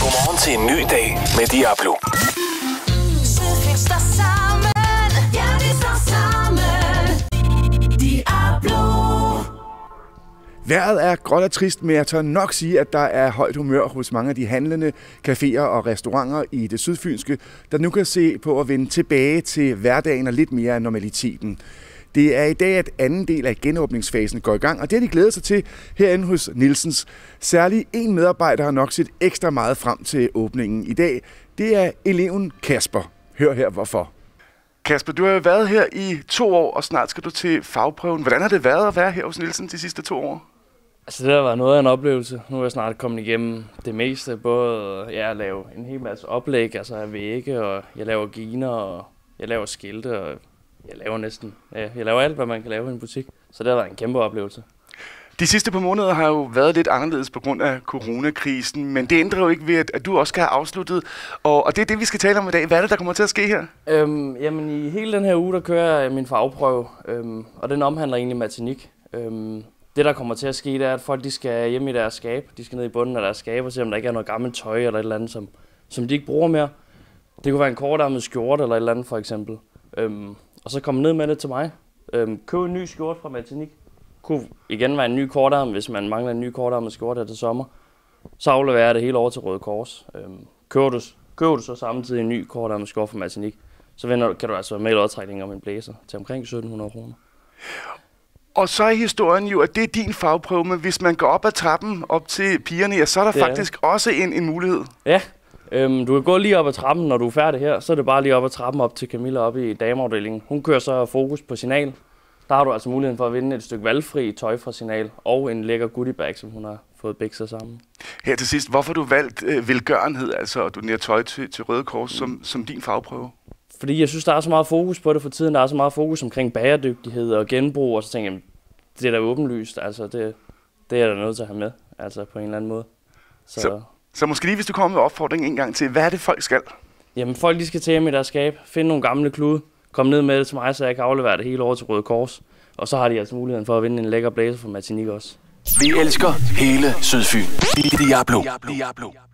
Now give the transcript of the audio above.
Godmorgen til en ny dag med Diablo. Sydfyn står sammen. Ja, vi står sammen. Diablo. Vejret er gråt og trist, men jeg tør nok sige, at der er højt humør hos mange af de handlende caféer og restauranter i det sydfynske, der nu kan se på at vende tilbage til hverdagen og lidt mere af normaliteten. Det er i dag, at anden del af genåbningsfasen går i gang, og det har de glædet sig til herinde hos Nielsens. Særligt en medarbejder har nok set ekstra meget frem til åbningen i dag. Det er eleven Kasper. Hør her hvorfor. Kasper, du har jo været her i 2 år, og snart skal du til fagprøven. Hvordan har det været at være her hos Nielsen de sidste 2 år? Altså det har været noget af en oplevelse. Nu er jeg snart kommet igennem det meste. Både at lave en hel masse oplæg, altså af vægge, og jeg laver giner, og jeg laver skilte, og jeg laver alt, hvad man kan lave i en butik. Så det har været en kæmpe oplevelse. De sidste par måneder har jo været lidt anderledes på grund af coronakrisen, men det ændrer jo ikke ved, at du også skal have afsluttet. Og det er det, vi skal tale om i dag. Hvad er det, der kommer til at ske her? Jamen i hele den her uge, der kører jeg min fagprøve, og den omhandler egentlig matematik. Det, der kommer til at ske, det er, at folk de skal hjem i deres skab. De skal ned i bunden af deres skab og se, om der ikke er noget gammelt tøj eller et eller andet, som de ikke bruger mere. Det kunne være en kortærmet skjorte eller et eller andet, for eksempel. Og så komme ned med det til mig. Køb en ny skjorte fra Matanik. Kunne igen være en ny kortærmet, hvis man mangler en ny kortærmet skjorte her til sommer. Så afleverer jeg det hele over til Røde Kors. Køber du så samtidig en ny kortærmet skjorte fra Matanik, så kan du altså med i lodtrækning om en blæser til omkring 1700 kroner. Og så er historien jo, at det er din fagprøve, men hvis man går op ad trappen op til pigerne, så er der faktisk også en mulighed. Ja, du kan gå lige op ad trappen, når du er færdig her, så er det bare lige op ad trappen op til Camilla oppe i dameafdelingen. Hun kører så fokus på Signal. Der har du altså muligheden for at vinde et stykke valgfri tøj fra Signal og en lækker goodiebag, som hun har fået bikset sammen. Her til sidst, hvorfor har du valgt velgørenhed, altså at donere tøj til Røde Kors som din fagprøve? Fordi jeg synes, der er så meget fokus på det for tiden. Der er så meget fokus omkring bæredygtighed og genbrug, og så tænker jeg, det er da åbenlyst. Altså, det er der nødt til at have med, altså på en eller anden måde. Så måske lige, hvis du kommer med opfordring en gang til, hvad er det, folk skal? Jamen, folk de skal til hjem i deres skab, finde nogle gamle klude, komme ned med det til mig, så jeg kan aflevere det hele over til Røde Kors. Og så har de altså muligheden for at vinde en lækker blæser fra Matanik også. Vi elsker hele Sydfyn. Diablo.